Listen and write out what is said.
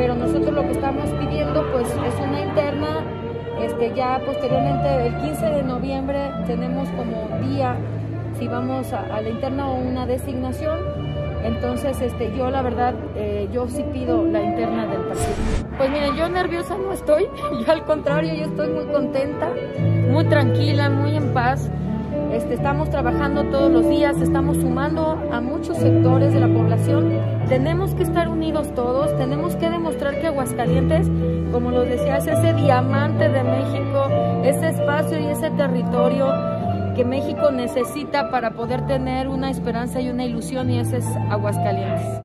pero nosotros lo que estamos pidiendo pues es una interna. Ya posteriormente, el 15 de noviembre, tenemos como día si vamos a la interna o una designación. Entonces, yo la verdad, yo sí pido la interna del partido. Pues miren, yo nerviosa no estoy, yo al contrario, yo estoy muy contenta, muy tranquila, muy en paz. Estamos trabajando todos los días, estamos sumando a muchos sectores de la población. Tenemos que estar unidos todos, tenemos que demostrar que Aguascalientes, como lo decía, es ese diamante de México, ese espacio y ese territorio que México necesita para poder tener una esperanza y una ilusión, y ese es Aguascalientes.